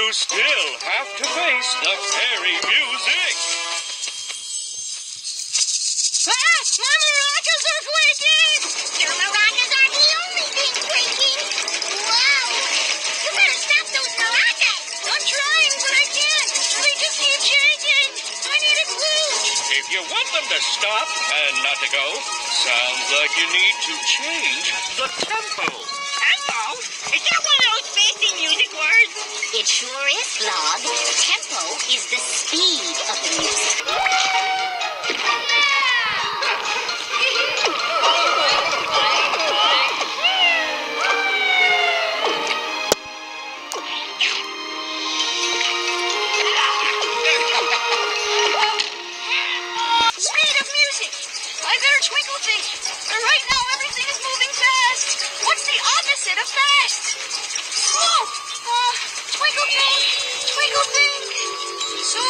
You still have to face the fairy music. Ah! My maracas are quaking! Your maracas aren't the only thing quaking. Wow! You better stop those maracas! I'm trying, but I can't. They just keep shaking. I need a clue. If you want them to stop and not to go, sounds like you need to change the tempo. Tempo? Is that one of those fancy music words? It sure is, Blog. Tempo is the speed of the music. Speed of music. I better twinkle think. Right now everything is moving fast. What's the opposite of fast? Slow. Twinkle think. Twinkle think. So